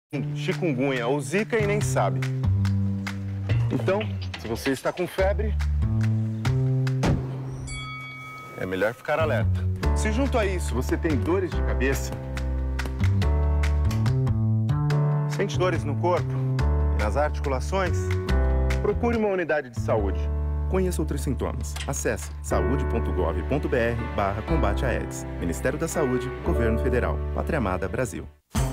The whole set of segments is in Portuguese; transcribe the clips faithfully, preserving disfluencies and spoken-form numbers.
chikungunya ou zika e nem sabe. Então, se você está com febre, é melhor ficar alerta. Se junto a isso você tem dores de cabeça, sente dores no corpo e nas articulações, procure uma unidade de saúde. Conheça outros sintomas. Acesse saúde ponto gov ponto br barra combate a AIDS. Ministério da Saúde, Governo Federal. Pátria Amada, Brasil.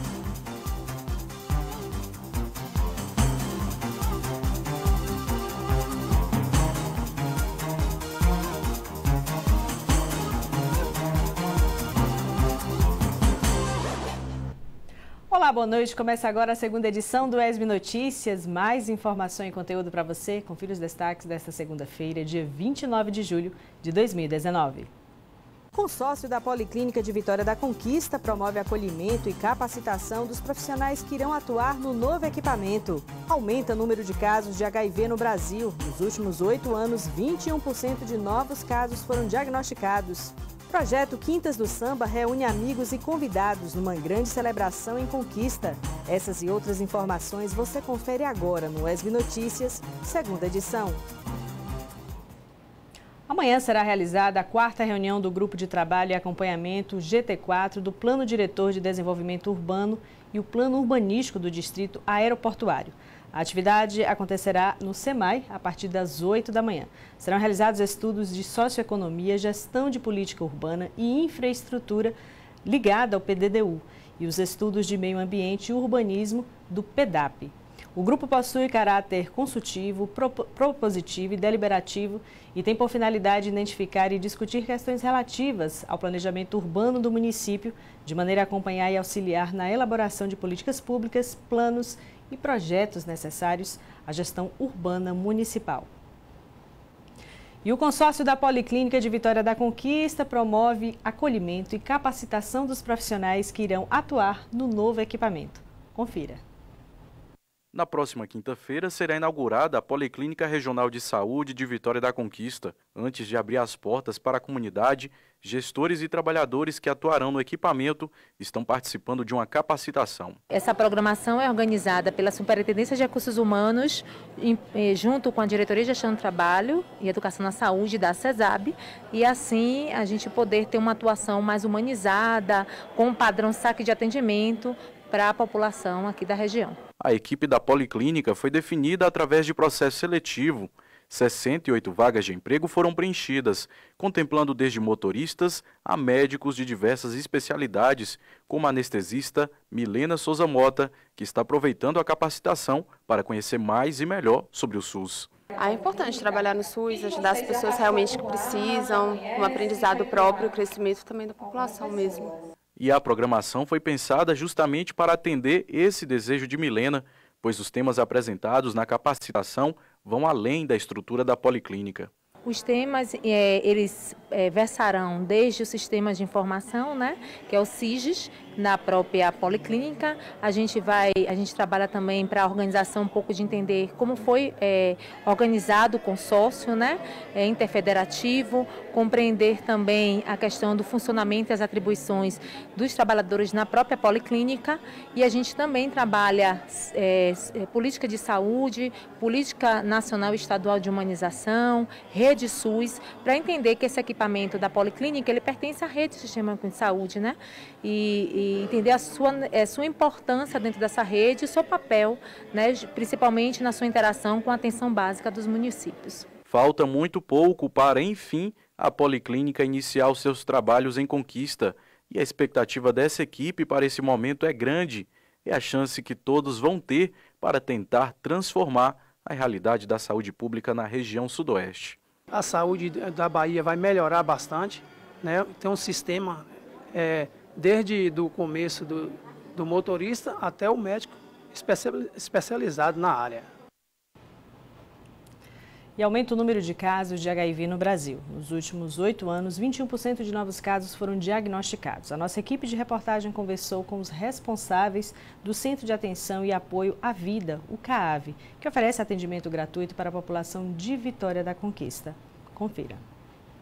Olá, boa noite. Começa agora a segunda edição do ESB Notícias. Mais informação e conteúdo para você. Confira os destaques desta segunda-feira, dia vinte e nove de julho de dois mil e dezenove. Consórcio da Policlínica de Vitória da Conquista promove acolhimento e capacitação dos profissionais que irão atuar no novo equipamento. Aumenta o número de casos de H I V no Brasil. Nos últimos oito anos, vinte e um por cento de novos casos foram diagnosticados. Projeto Quintas do Samba reúne amigos e convidados numa grande celebração em Conquista. Essas e outras informações você confere agora no ESB Notícias, segunda edição. Amanhã será realizada a quarta reunião do Grupo de Trabalho e Acompanhamento G T quatro do Plano Diretor de Desenvolvimento Urbano e o Plano Urbanístico do Distrito Aeroportuário. A atividade acontecerá no SEMAI a partir das oito da manhã. Serão realizados estudos de socioeconomia, gestão de política urbana e infraestrutura ligada ao P D D U e os estudos de meio ambiente e urbanismo do P D A P. O grupo possui caráter consultivo, propositivo e deliberativo e tem por finalidade identificar e discutir questões relativas ao planejamento urbano do município, de maneira a acompanhar e auxiliar na elaboração de políticas públicas, planos e projetos necessários à gestão urbana municipal. E o consórcio da Policlínica de Vitória da Conquista promove acolhimento e capacitação dos profissionais que irão atuar no novo equipamento. Confira. Na próxima quinta-feira será inaugurada a Policlínica Regional de Saúde de Vitória da Conquista. Antes de abrir as portas para a comunidade, gestores e trabalhadores que atuarão no equipamento estão participando de uma capacitação. Essa programação é organizada pela Superintendência de Recursos Humanos, junto com a Diretoria de Gestão do Trabalho e Educação na Saúde da CESAB, e assim a gente poder ter uma atuação mais humanizada, com um padrão saque de atendimento para a população aqui da região. A equipe da Policlínica foi definida através de processo seletivo. sessenta e oito vagas de emprego foram preenchidas, contemplando desde motoristas a médicos de diversas especialidades, como a anestesista Milena Souza Mota, que está aproveitando a capacitação para conhecer mais e melhor sobre o SUS. Ah, é importante trabalhar no SUS, ajudar as pessoas realmente que precisam, um aprendizado próprio, o crescimento também da população mesmo. E a programação foi pensada justamente para atender esse desejo de Milena, pois os temas apresentados na capacitação vão além da estrutura da Policlínica. Os temas, é, eles é, versarão desde o sistema de informação, né, que é o SIGES, na própria Policlínica. A gente vai, a gente trabalha também para a organização um pouco de entender como foi é, organizado o consórcio, né, é, interfederativo, compreender também a questão do funcionamento e as atribuições dos trabalhadores na própria Policlínica. E a gente também trabalha é, política de saúde, política nacional e estadual de humanização, rede SUS, para entender que esse equipamento da Policlínica ele pertence à rede do Sistema Único de Saúde, né? E, e entender a sua, a sua importância dentro dessa rede e o seu papel, né? Principalmente na sua interação com a atenção básica dos municípios. Falta muito pouco para, enfim, a Policlínica iniciar os seus trabalhos em Conquista. E a expectativa dessa equipe para esse momento é grande. É a chance que todos vão ter para tentar transformar a realidade da saúde pública na região sudoeste. A saúde da Bahia vai melhorar bastante, né? Tem um sistema, é, desde o começo do, do motorista até o médico especializado na área. E aumenta o número de casos de H I V no Brasil. Nos últimos oito anos, vinte e um por cento de novos casos foram diagnosticados. A nossa equipe de reportagem conversou com os responsáveis do Centro de Atenção e Apoio à Vida, o CAAV, que oferece atendimento gratuito para a população de Vitória da Conquista. Confira.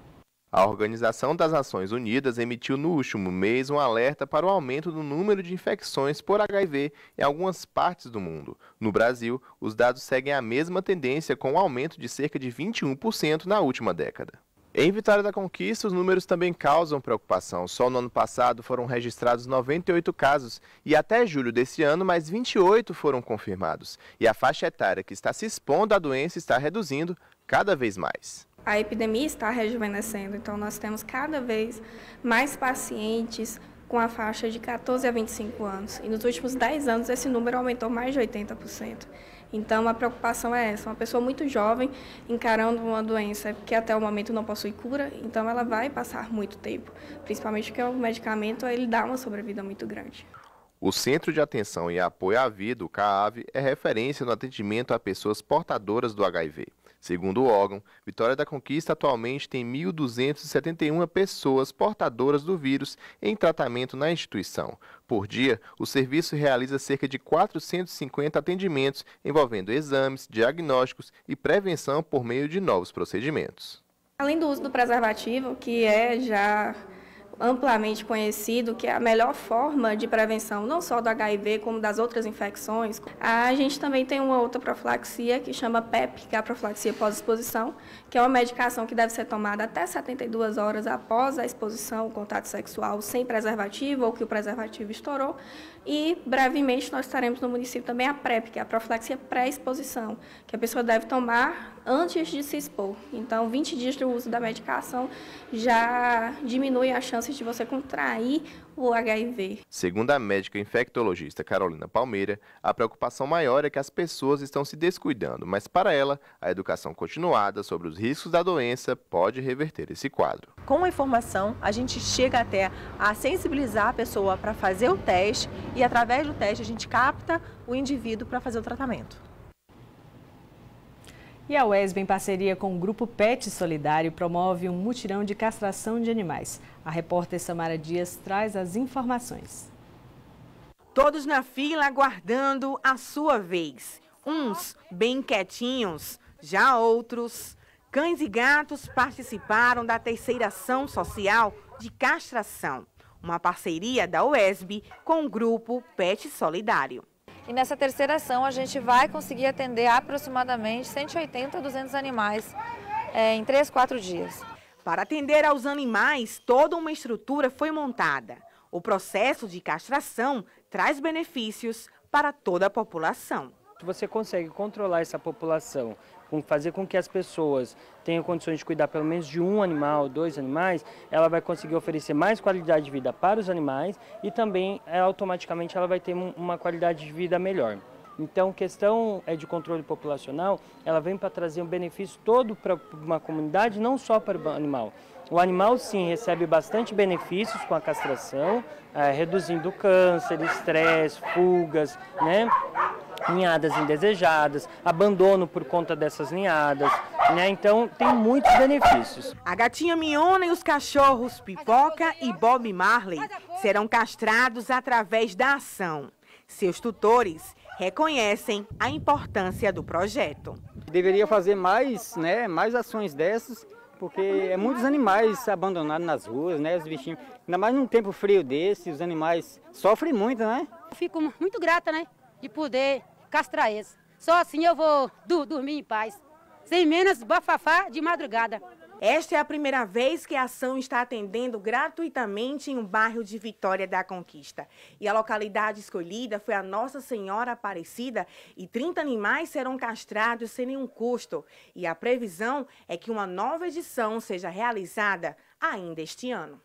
A Organização das Nações Unidas emitiu no último mês um alerta para o aumento do número de infecções por H I V em algumas partes do mundo. No Brasil, os dados seguem a mesma tendência, com um aumento de cerca de vinte e um por cento na última década. Em Vitória da Conquista, os números também causam preocupação. Só no ano passado foram registrados noventa e oito casos e até julho desse ano, mais vinte e oito foram confirmados. E a faixa etária que está se expondo à doença está reduzindo cada vez mais. A epidemia está rejuvenescendo, então nós temos cada vez mais pacientes com a faixa de quatorze a vinte e cinco anos. E nos últimos dez anos esse número aumentou mais de oitenta por cento. Então a preocupação é essa, uma pessoa muito jovem encarando uma doença que até o momento não possui cura, então ela vai passar muito tempo, principalmente porque o medicamento ele dá uma sobrevida muito grande. O Centro de Atenção e Apoio à Vida, o CAAV, é referência no atendimento a pessoas portadoras do H I V. Segundo o órgão, Vitória da Conquista atualmente tem mil duzentas e setenta e uma pessoas portadoras do vírus em tratamento na instituição. Por dia, o serviço realiza cerca de quatrocentos e cinquenta atendimentos envolvendo exames, diagnósticos e prevenção por meio de novos procedimentos. Além do uso do preservativo, que é já amplamente conhecido que é a melhor forma de prevenção, não só do H I V, como das outras infecções. A gente também tem uma outra profilaxia que chama P E P, que é a profilaxia pós-exposição, que é uma medicação que deve ser tomada até setenta e duas horas após a exposição, o contato sexual sem preservativo ou que o preservativo estourou. E, brevemente, nós teremos no município também a PrEP, que é a profilaxia pré-exposição, que a pessoa deve tomar antes de se expor. Então, vinte dias do uso da medicação já diminui a chance de você contrair o H I V. Segundo a médica infectologista Carolina Palmeira, a preocupação maior é que as pessoas estão se descuidando, mas para ela, a educação continuada sobre os riscos da doença pode reverter esse quadro. Com a informação, a gente chega até a sensibilizar a pessoa para fazer o teste e, através do teste, a gente capta o indivíduo para fazer o tratamento. E a U E S B, em parceria com o Grupo Pet Solidário, promove um mutirão de castração de animais. A repórter Samara Dias traz as informações. Todos na fila aguardando a sua vez. Uns bem quietinhos, já outros. Cães e gatos participaram da terceira ação social de castração. Uma parceria da U E S B com o Grupo Pet Solidário. E nessa terceira ação a gente vai conseguir atender aproximadamente cento e oitenta a duzentos animais é, em três, quatro dias. Para atender aos animais, toda uma estrutura foi montada. O processo de castração traz benefícios para toda a população. Você consegue controlar essa população, fazer com que as pessoas tenham condições de cuidar pelo menos de um animal, dois animais, ela vai conseguir oferecer mais qualidade de vida para os animais e também automaticamente ela vai ter uma qualidade de vida melhor. Então, questão é de controle populacional, ela vem para trazer um benefício todo para uma comunidade, não só para o animal. O animal, sim, recebe bastante benefícios com a castração, é, reduzindo câncer, estresse, fugas, né? Ninhadas indesejadas, abandono por conta dessas ninhadas, né? Então tem muitos benefícios. A gatinha Miona e os cachorros Pipoca e Bob Marley serão castrados através da ação. Seus tutores reconhecem a importância do projeto. Deveria fazer mais, né, mais ações dessas, porque é muitos animais abandonados nas ruas, né, os bichinhos. Ainda mais num tempo frio desse, os animais sofrem muito, né? Fico muito grata, né, de poder castrar eles. Só assim eu vou do, dormir em paz, sem menos bafafá de madrugada. Esta é a primeira vez que a ação está atendendo gratuitamente em um bairro de Vitória da Conquista. E a localidade escolhida foi a Nossa Senhora Aparecida e trinta animais serão castrados sem nenhum custo. E a previsão é que uma nova edição seja realizada ainda este ano.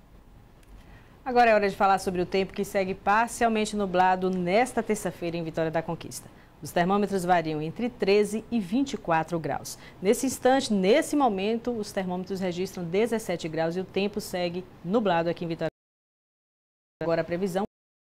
Agora é hora de falar sobre o tempo que segue parcialmente nublado nesta terça-feira em Vitória da Conquista. Os termômetros variam entre treze e vinte e quatro graus. Nesse instante, nesse momento, os termômetros registram dezessete graus e o tempo segue nublado aqui em Vitória. Agora a previsão.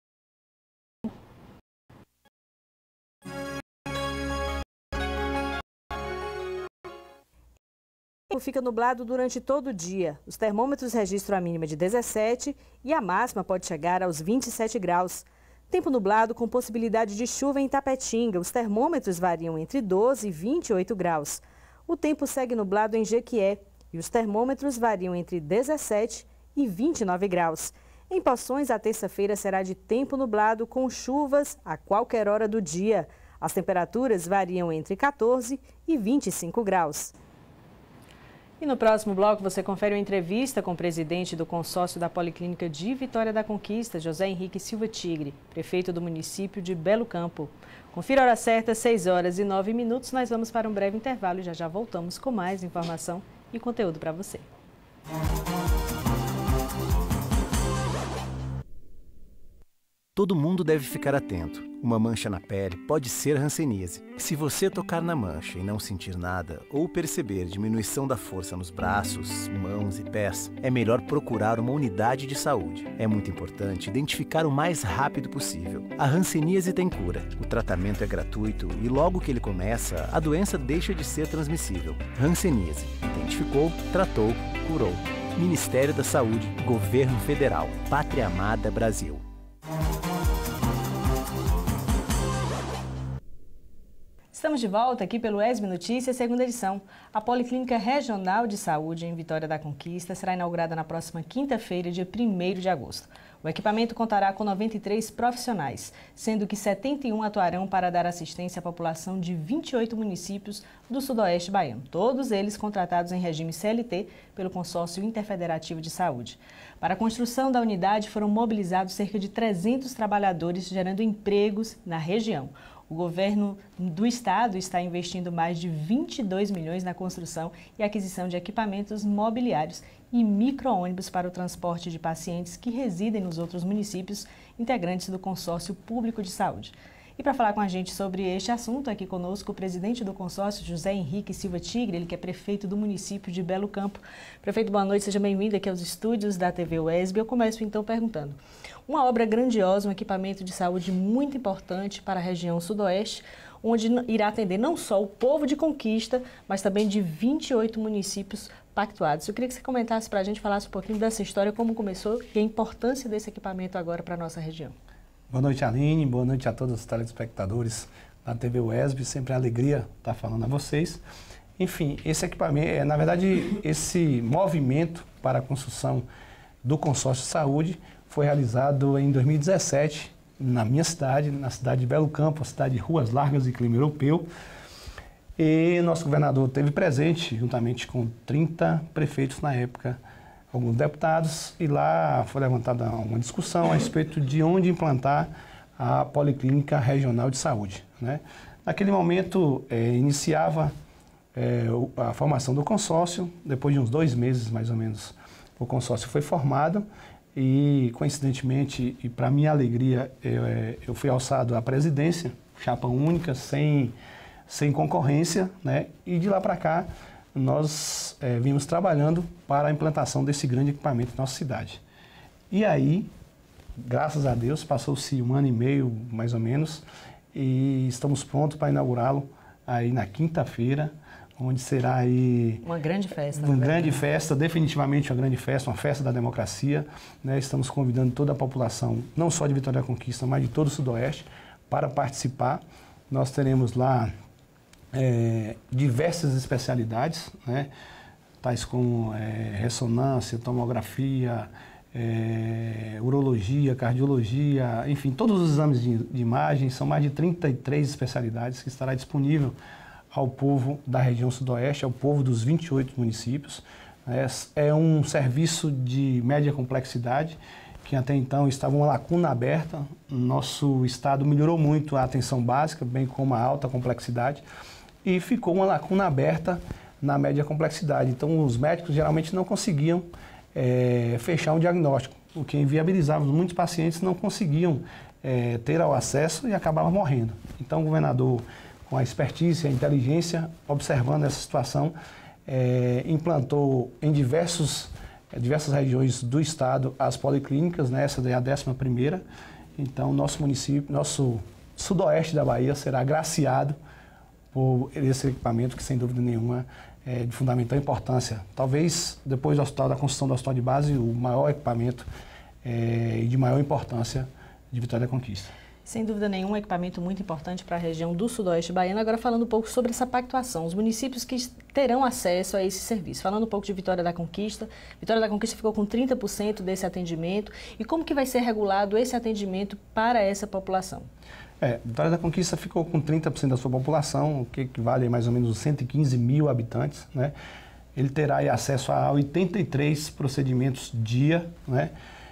O tempo fica nublado durante todo o dia. Os termômetros registram a mínima de dezessete e a máxima pode chegar aos vinte e sete graus. Tempo nublado com possibilidade de chuva em Itapetinga. Os termômetros variam entre doze e vinte e oito graus. O tempo segue nublado em Jequié e e os termômetros variam entre dezessete e vinte e nove graus. Em Poções, a terça-feira será de tempo nublado com chuvas a qualquer hora do dia. As temperaturas variam entre quatorze e vinte e cinco graus. E no próximo bloco você confere uma entrevista com o presidente do consórcio da Policlínica de Vitória da Conquista, José Henrique Silva Tigre, prefeito do município de Belo Campo. Confira a hora certa, seis horas e nove minutos. Nós vamos para um breve intervalo e já já voltamos com mais informação e conteúdo para você. Todo mundo deve ficar atento. Uma mancha na pele pode ser hanseníase. Se você tocar na mancha e não sentir nada ou perceber diminuição da força nos braços, mãos e pés, é melhor procurar uma unidade de saúde. É muito importante identificar o mais rápido possível. A hanseníase tem cura. O tratamento é gratuito e logo que ele começa, a doença deixa de ser transmissível. Hanseníase. Identificou, tratou, curou. Ministério da Saúde, Governo Federal, Pátria Amada Brasil. Estamos de volta aqui pelo E S B Notícias, segunda edição. A Policlínica Regional de Saúde em Vitória da Conquista será inaugurada na próxima quinta-feira, dia primeiro de agosto. O equipamento contará com noventa e três profissionais, sendo que setenta e um atuarão para dar assistência à população de vinte e oito municípios do sudoeste baiano, todos eles contratados em regime C L T pelo Consórcio Interfederativo de Saúde. Para a construção da unidade foram mobilizados cerca de trezentos trabalhadores, gerando empregos na região. O governo do estado está investindo mais de vinte e dois milhões na construção e aquisição de equipamentos mobiliários e micro-ônibus para o transporte de pacientes que residem nos outros municípios integrantes do Consórcio Público de Saúde. E para falar com a gente sobre este assunto, aqui conosco o presidente do consórcio, José Henrique Silva Tigre, ele que é prefeito do município de Belo Campo. Prefeito, boa noite, seja bem-vindo aqui aos estúdios da T V U E S B. Eu começo então perguntando, uma obra grandiosa, um equipamento de saúde muito importante para a região sudoeste, onde irá atender não só o povo de Conquista, mas também de vinte e oito municípios pactuados. Eu queria que você comentasse para a gente, falasse um pouquinho dessa história, como começou e a importância desse equipamento agora para a nossa região. Boa noite, Aline. Boa noite a todos os telespectadores da T V U E S B. Sempre uma alegria estar falando a vocês. Enfim, esse equipamento, é, na verdade, esse movimento para a construção do consórcio de saúde foi realizado em dois mil e dezessete, na minha cidade, na cidade de Belo Campo, a cidade de Ruas Largas e Clima Europeu. E nosso governador esteve presente, juntamente com trinta prefeitos na época, alguns deputados, e lá foi levantada uma discussão a respeito de onde implantar a Policlínica Regional de Saúde, né? Naquele momento, é, iniciava é, a formação do consórcio. Depois de uns dois meses, mais ou menos, o consórcio foi formado e, coincidentemente, e para minha alegria, eu, eu fui alçado à presidência, chapa única, sem, sem concorrência, né? E de lá para cá, nós é, vimos trabalhando para a implantação desse grande equipamento na nossa cidade. E aí, graças a Deus, passou-se um ano e meio, mais ou menos, e estamos prontos para inaugurá-lo aí na quinta-feira, onde será aí... Uma grande festa. Uma grande festa, definitivamente uma grande festa, uma festa da democracia, né? Estamos convidando toda a população, não só de Vitória da Conquista, mas de todo o Sudoeste, para participar. Nós teremos lá É, diversas especialidades, né, tais como é, ressonância, tomografia, é, urologia, cardiologia, enfim, todos os exames de, de imagem. São mais de trinta e três especialidades que estará disponível ao povo da região sudoeste, ao povo dos vinte e oito municípios. É, é um serviço de média complexidade, que até então estava uma lacuna aberta. Nosso estado melhorou muito a atenção básica, bem como a alta complexidade, e ficou uma lacuna aberta na média complexidade. Então, os médicos geralmente não conseguiam é, fechar um diagnóstico, o que inviabilizava. Muitos pacientes não conseguiam é, ter ao acesso e acabavam morrendo. Então, o governador, com a expertise e a inteligência, observando essa situação, é, implantou em diversos, é, diversas regiões do estado as policlínicas, né? Essa é a décima primeira. Então, nosso município, nosso sudoeste da Bahia será agraciado por esse equipamento que, sem dúvida nenhuma, é de fundamental importância. Talvez, depois do hospital, da construção do hospital de base, o maior equipamento é, e de maior importância de Vitória da Conquista. Sem dúvida nenhuma, um equipamento muito importante para a região do Sudoeste baiano. Agora falando um pouco sobre essa pactuação, os municípios que terão acesso a esse serviço. Falando um pouco de Vitória da Conquista, Vitória da Conquista ficou com trinta por cento desse atendimento. E como que vai ser regulado esse atendimento para essa população? É, Vitória da Conquista ficou com trinta por cento da sua população, o que equivale a mais ou menos cento e quinze mil habitantes, né? Ele terá aí acesso a oitenta e três procedimentos dia, né?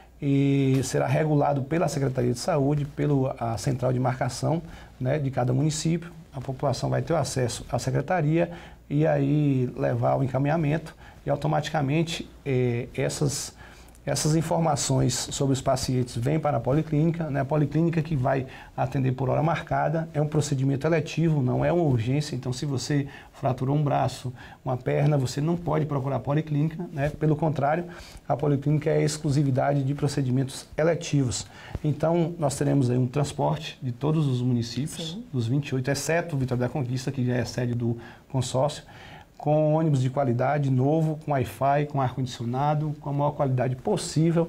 E será regulado pela Secretaria de Saúde, pela central de marcação, né, de cada município. A população vai ter o acesso à secretaria e aí levar o encaminhamento e automaticamente eh, essas, essas informações sobre os pacientes vêm para a policlínica, né, a policlínica que vai atender por hora marcada. É um procedimento eletivo, não é uma urgência, então se você fraturou um braço, uma perna, você não pode procurar a policlínica, né? Pelo contrário, a policlínica é a exclusividade de procedimentos eletivos. Então, nós teremos aí um transporte de todos os municípios, Sim. dos vinte e oito, exceto Vitória da Conquista, que já é sede do consórcio, com ônibus de qualidade, novo, com Wi-Fi, com ar-condicionado, com a maior qualidade possível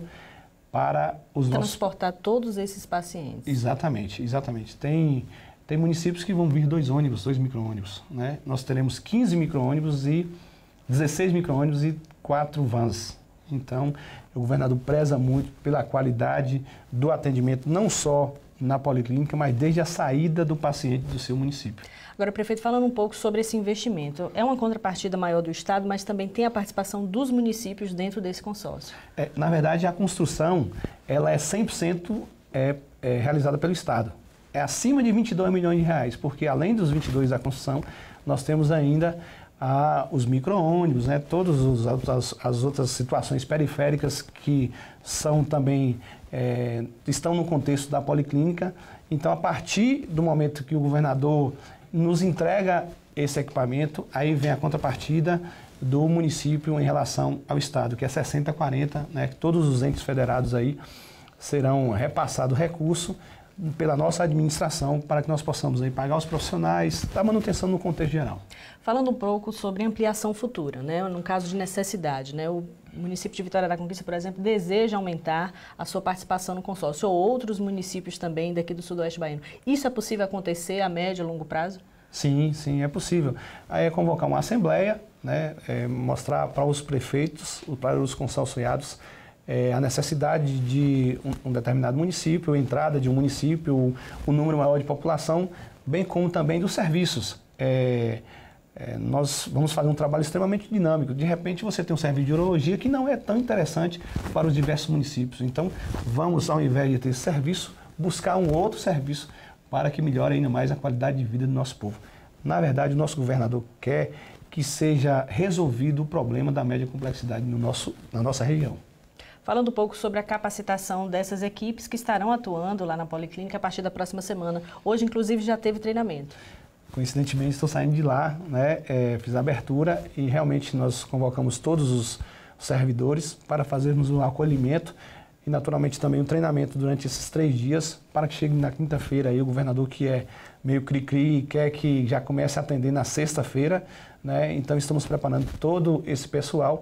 para os nossos... Transportar todos esses pacientes. Exatamente, exatamente. Tem... Tem municípios que vão vir dois ônibus, dois micro-ônibus, né? Nós teremos quinze micro-ônibus e dezesseis micro-ônibus e quatro vans. Então, o governador preza muito pela qualidade do atendimento, não só na policlínica, mas desde a saída do paciente do seu município. Agora, prefeito, falando um pouco sobre esse investimento, é uma contrapartida maior do Estado, mas também tem a participação dos municípios dentro desse consórcio. É, na verdade, a construção ela é cem por cento é, é, realizada pelo Estado. É acima de vinte e dois milhões de reais, porque além dos vinte e dois da construção, nós temos ainda ah, os micro-ônibus, né, todas as, as outras situações periféricas que são também, é, estão no contexto da policlínica. Então, a partir do momento que o governador nos entrega esse equipamento, aí vem a contrapartida do município em relação ao Estado, que é sessenta a quarenta, né, todos os entes federados aí serão repassados recurso pela nossa administração para que nós possamos aí pagar os profissionais da manutenção no contexto geral. Falando um pouco sobre ampliação futura, né, no caso de necessidade, né, o município de Vitória da Conquista, por exemplo, deseja aumentar a sua participação no consórcio, ou outros municípios também daqui do Sudoeste baiano. Isso é possível acontecer a médio e longo prazo? Sim, sim, é possível. Aí é convocar uma assembleia, né, é mostrar para os prefeitos, para os consorciados, É, a necessidade de um, um determinado município, a entrada de um município, o, o número maior de população, bem como também dos serviços. É, é, nós vamos fazer um trabalho extremamente dinâmico. De repente você tem um serviço de urologia que não é tão interessante para os diversos municípios. Então vamos, ao invés de ter esse serviço, buscar um outro serviço para que melhore ainda mais a qualidade de vida do nosso povo. Na verdade, o nosso governador quer que seja resolvido o problema da média complexidade no nosso, na nossa região. Falando um pouco sobre a capacitação dessas equipes que estarão atuando lá na Policlínica a partir da próxima semana. Hoje, inclusive, já teve treinamento. Coincidentemente, estou saindo de lá, né? É, fiz a abertura e realmente nós convocamos todos os servidores para fazermos o acolhimento e, naturalmente, também o treinamento durante esses três dias para que chegue na quinta-feira aí o governador, que é meio cri-cri, quer que já comece a atender na sexta-feira, né? Então, estamos preparando todo esse pessoal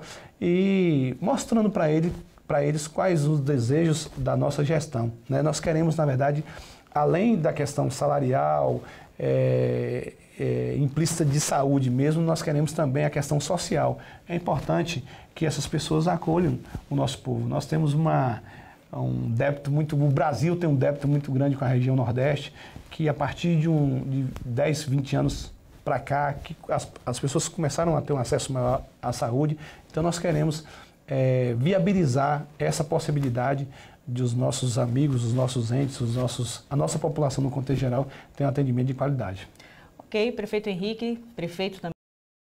e mostrando para ele para eles quais os desejos da nossa gestão, né? Nós queremos, na verdade, além da questão salarial, é, é, implícita de saúde mesmo, nós queremos também a questão social. É importante que essas pessoas acolham o nosso povo. Nós temos uma, um débito muito... O Brasil tem um débito muito grande com a região Nordeste, que a partir de, um, de dez, vinte anos para cá, que as, as pessoas começaram a ter um acesso maior à saúde. Então, nós queremos... É, viabilizar essa possibilidade de os nossos amigos, os nossos entes, os nossos, a nossa população no contexto geral ter um atendimento de qualidade. Ok, prefeito Henrique, prefeito também.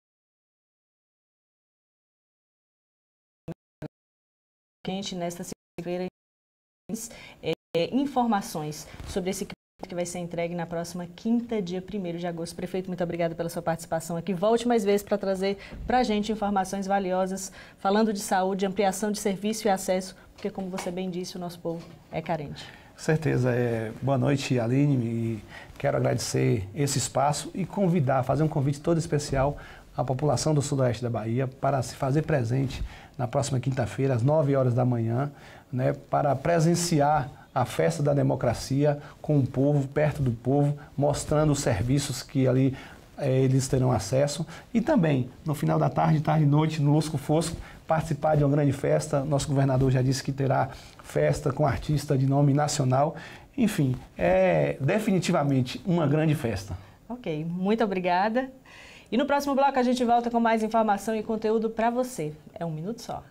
Quente nesta segunda-feira, é, informações sobre esse que vai ser entregue na próxima quinta, dia primeiro de agosto. Prefeito, muito obrigada pela sua participação aqui. Volte mais vezes para trazer para a gente informações valiosas, falando de saúde, ampliação de serviço e acesso, porque, como você bem disse, o nosso povo é carente. Com certeza. É, boa noite, Aline, e quero agradecer esse espaço e convidar, fazer um convite todo especial à população do Sudoeste da Bahia para se fazer presente na próxima quinta-feira, às nove horas da manhã, né, para presenciar a a festa da democracia com o povo, perto do povo, mostrando os serviços que ali eh, eles terão acesso. E também, no final da tarde, tarde e noite, no Lusco Fosco, participar de uma grande festa. Nosso governador já disse que terá festa com artista de nome nacional. Enfim, é definitivamente uma grande festa. Ok, muito obrigada. E no próximo bloco a gente volta com mais informação e conteúdo para você. É um minuto só.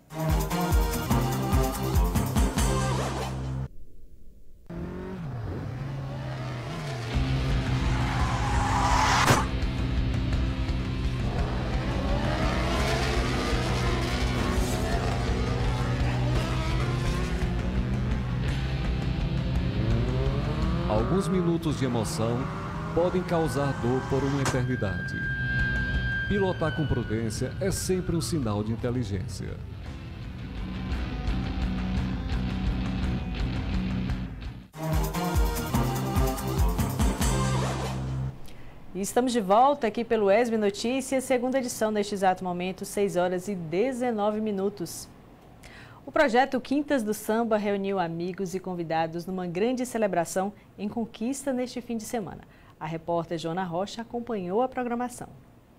Alguns minutos de emoção podem causar dor por uma eternidade. Pilotar com prudência é sempre um sinal de inteligência. E estamos de volta aqui pelo E S B Notícias, segunda edição neste exato momento, seis horas e dezenove minutos. O projeto Quintas do Samba reuniu amigos e convidados numa grande celebração em Conquista neste fim de semana. A repórter Joana Rocha acompanhou a programação.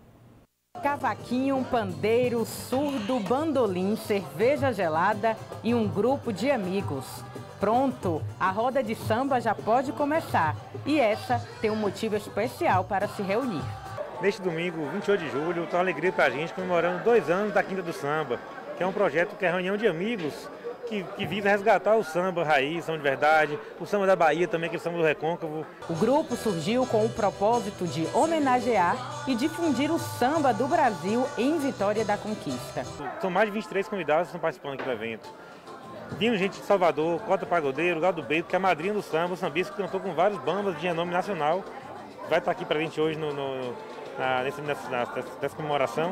Cavaquinho, pandeiro, surdo, bandolim, cerveja gelada e um grupo de amigos. Pronto, a roda de samba já pode começar e essa tem um motivo especial para se reunir. Neste domingo, vinte e oito de julho, está uma alegria para a gente comemorando dois anos da Quinta do Samba, que é um projeto que é a reunião de amigos que, que visa resgatar o samba raiz, samba de verdade, o samba da Bahia também, que é o samba do Recôncavo. O grupo surgiu com o propósito de homenagear e difundir o samba do Brasil em Vitória da Conquista. São mais de vinte e três convidados que estão participando aqui do evento. Vindo gente de Salvador, Cota Pagodeiro, Galo do Beito, que é a madrinha do samba, o sambista que cantou com várias bandas de renome nacional. Vai estar aqui para a gente hoje no, no, na, nessa, nessa, nessa comemoração.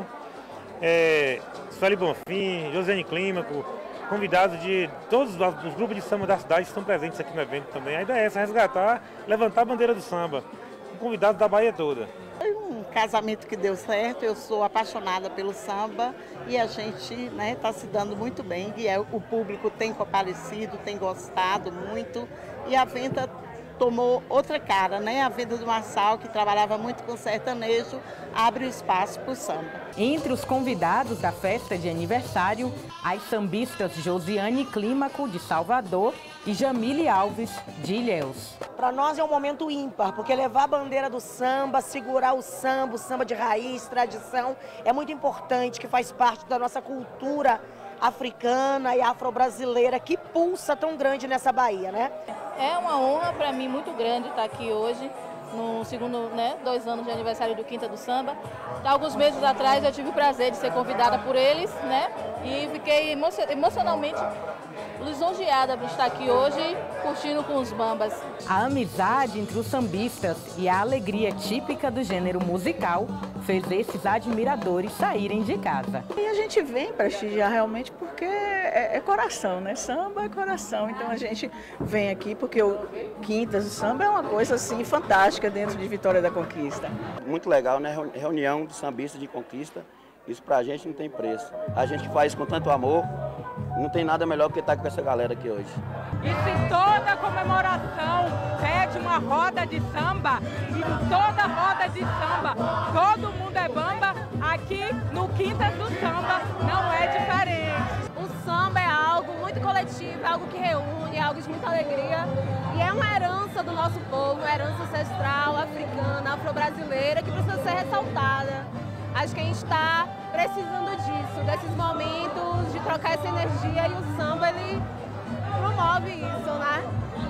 É, Sueli Bonfim, Josiane Clímaco, convidados de todos os grupos de samba da cidade que estão presentes aqui no evento também. A ideia é essa, resgatar, levantar a bandeira do samba, com convidados da Bahia toda. Foi um casamento que deu certo, eu sou apaixonada pelo samba e a gente está, né, se dando muito bem. E é, o público tem comparecido, tem gostado muito e a venda tomou outra cara, né? A venda do Marçal, que trabalhava muito com sertanejo, abre o espaço para o samba. Entre os convidados da festa de aniversário, as sambistas Josiane Clímaco, de Salvador, e Jamile Alves, de Ilhéus. Para nós é um momento ímpar, porque levar a bandeira do samba, segurar o samba, o samba de raiz, tradição, é muito importante, que faz parte da nossa cultura africana e afro-brasileira, que pulsa tão grande nessa Bahia, né? É uma honra para mim muito grande estar aqui hoje, no segundo, né, dois anos de aniversário do Quinta do Samba. Há alguns meses atrás eu tive o prazer de ser convidada por eles, né, e fiquei emo emocionalmente lisonjeada por estar aqui hoje curtindo com os bambas. A amizade entre os sambistas e a alegria típica do gênero musical fez esses admiradores saírem de casa. E a gente vem prestigiar realmente porque é, é coração, né? Samba é coração, então a gente vem aqui porque o Quintas do Samba é uma coisa assim fantástica dentro de Vitória da Conquista. Muito legal, né? Reunião de sambistas de Conquista, isso pra gente não tem preço. A gente faz com tanto amor, não tem nada melhor que estar com essa galera aqui hoje. E se toda comemoração pede uma roda de samba, e toda roda de samba todo mundo é bamba, aqui no Quintas do Samba não é diferente. O samba é algo muito coletivo, é algo que reúne, é algo de muita alegria. E é uma herança do nosso povo, uma herança ancestral, africana, afro-brasileira, que precisa ser ressaltada. Acho que a gente está precisando disso, desses momentos de trocar essa energia, e o samba, ele promove isso, né?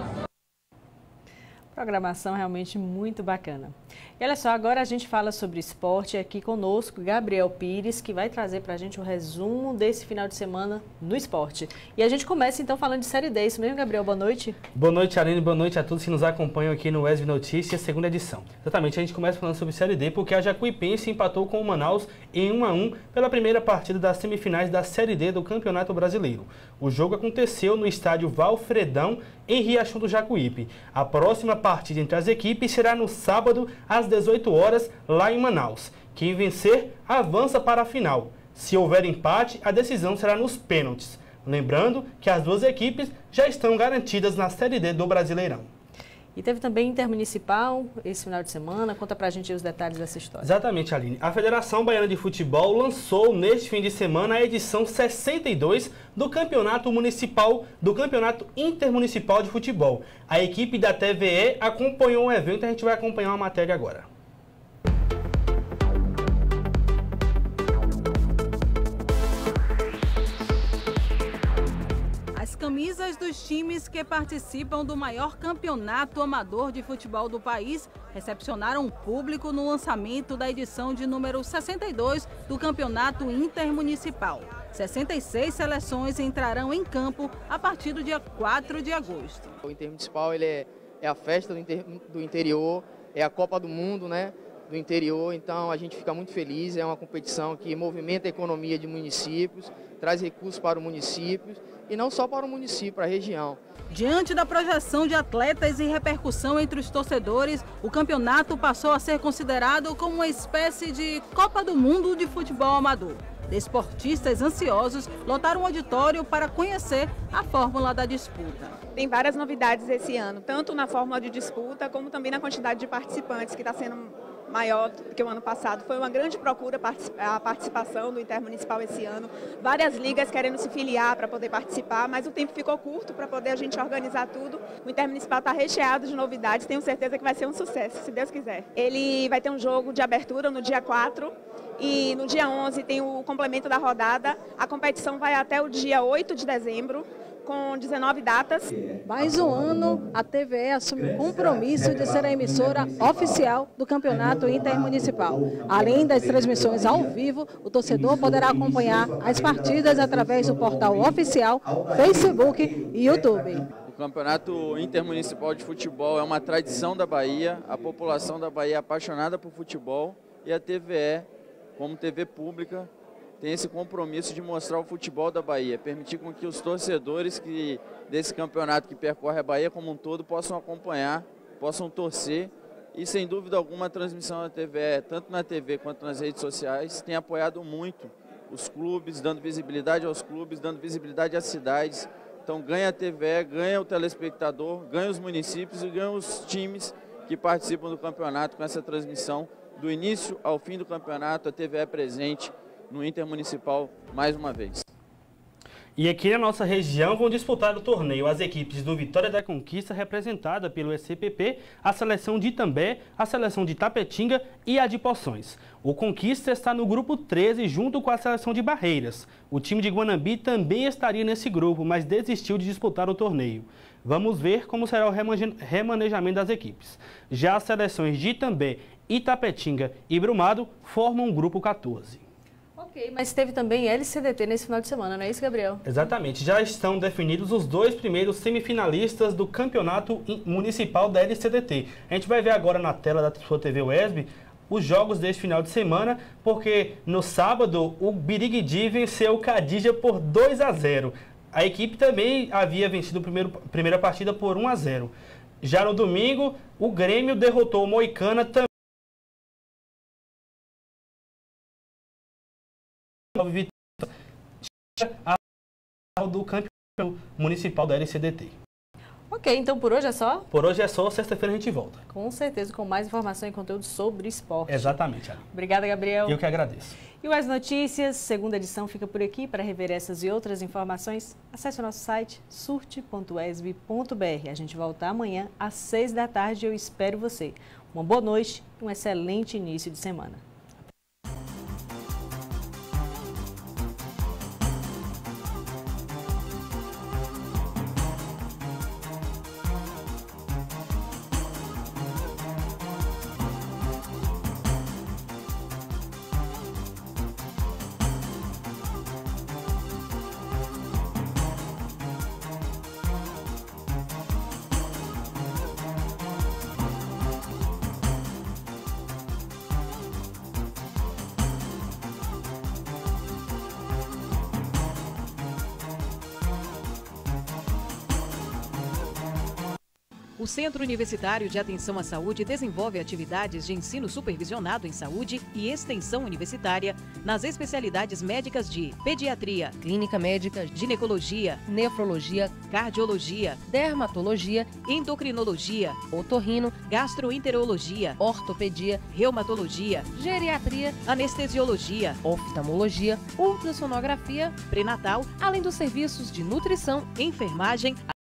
Programação realmente muito bacana. E olha só, agora a gente fala sobre esporte. Aqui conosco Gabriel Pires, que vai trazer para a gente o resumo desse final de semana no esporte. E a gente começa então falando de Série D, isso mesmo, Gabriel? Boa noite. Boa noite, Aline. Boa noite a todos que nos acompanham aqui no E S B Notícias, segunda edição. Exatamente, a gente começa falando sobre Série D porque a Jacuipense empatou com o Manaus em um a um pela primeira partida das semifinais da Série D do Campeonato Brasileiro. O jogo aconteceu no estádio Valfredão, em Riachão do Jacuípe. A próxima partida entre as equipes será no sábado, às dezoito horas, lá em Manaus. Quem vencer, avança para a final. Se houver empate, a decisão será nos pênaltis. Lembrando que as duas equipes já estão garantidas na Série D do Brasileirão. E teve também Intermunicipal esse final de semana. Conta pra gente os detalhes dessa história. Exatamente, Aline. A Federação Baiana de Futebol lançou neste fim de semana a edição sessenta e dois do Campeonato Municipal, do Campeonato Intermunicipal de Futebol. A equipe da T V E acompanhou o evento e a gente vai acompanhar uma matéria agora. As camisas dos times que participam do maior campeonato amador de futebol do país recepcionaram o público no lançamento da edição de número sessenta e dois do Campeonato Intermunicipal. sessenta e seis seleções entrarão em campo a partir do dia quatro de agosto. O Intermunicipal ele é, é a festa do, inter, do interior, é a Copa do Mundo, né, do interior, então a gente fica muito feliz. É uma competição que movimenta a economia de municípios, traz recursos para o município e não só para o município, para a região. Diante da projeção de atletas e repercussão entre os torcedores, o campeonato passou a ser considerado como uma espécie de Copa do Mundo de futebol amador. Desportistas ansiosos lotaram o auditório para conhecer a fórmula da disputa. Tem várias novidades esse ano, tanto na fórmula de disputa como também na quantidade de participantes, que está sendo maior do que o ano passado. Foi uma grande procura a participação do Intermunicipal esse ano. Várias ligas querendo se filiar para poder participar, mas o tempo ficou curto para poder a gente organizar tudo. O Intermunicipal está recheado de novidades, tenho certeza que vai ser um sucesso, se Deus quiser. Ele vai ter um jogo de abertura no dia quatro e no dia onze tem o complemento da rodada. A competição vai até o dia oito de dezembro. Com dezenove datas. Mais um ano, a T V E assume o compromisso de ser a emissora oficial do Campeonato Intermunicipal. Além das transmissões ao vivo, o torcedor poderá acompanhar as partidas através do portal oficial, Facebook e YouTube. O Campeonato Intermunicipal de Futebol é uma tradição da Bahia, a população da Bahia é apaixonada por futebol e a T V E, como T V pública, tem esse compromisso de mostrar o futebol da Bahia, permitir com que os torcedores que, desse campeonato que percorre a Bahia como um todo possam acompanhar, possam torcer e, sem dúvida alguma, a transmissão da T V E, tanto na T V quanto nas redes sociais, tem apoiado muito os clubes, dando visibilidade aos clubes, dando visibilidade às cidades. Então ganha a T V E, ganha o telespectador, ganha os municípios e ganha os times que participam do campeonato com essa transmissão. Do início ao fim do campeonato, a T V E é presente no Intermunicipal mais uma vez. E aqui na nossa região vão disputar o torneio as equipes do Vitória da Conquista, representada pelo E C P P, a seleção de Itambé, a seleção de Tapetinga e a de Poções. O Conquista está no grupo treze junto com a seleção de Barreiras. O time de Guanambi também estaria nesse grupo, mas desistiu de disputar o torneio. Vamos ver como será o remanejamento das equipes. Já as seleções de Itambé, Itapetinga e Brumado formam o grupo quatorze. Ok, mas teve também L C D T nesse final de semana, não é isso, Gabriel? Exatamente. Já estão definidos os dois primeiros semifinalistas do Campeonato Municipal da L C D T. A gente vai ver agora na tela da sua T V U E S B os jogos deste final de semana, porque no sábado o Birigui venceu o Cadija por dois a zero. A equipe também havia vencido a primeiro, primeira partida por um a zero. Já no domingo, o Grêmio derrotou o Moicana também. Do campeonato municipal da L C D T. Ok, então por hoje é só? Por hoje é só, sexta-feira a gente volta. Com certeza, com mais informação e conteúdo sobre esporte. Exatamente, Ana. Obrigada, Gabriel. Eu que agradeço. E o As Notícias, segunda edição, fica por aqui. Para rever essas e outras informações, acesse o nosso site surte ponto u e s b ponto b r. A gente volta amanhã às seis da tarde e eu espero você. Uma boa noite e um excelente início de semana. O Centro Universitário de Atenção à Saúde desenvolve atividades de ensino supervisionado em saúde e extensão universitária nas especialidades médicas de pediatria, clínica médica, ginecologia, nefrologia, cardiologia, dermatologia, endocrinologia, otorrino, gastroenterologia, ortopedia, reumatologia, geriatria, anestesiologia, oftalmologia, ultrassonografia, pré-natal, além dos serviços de nutrição, enfermagem,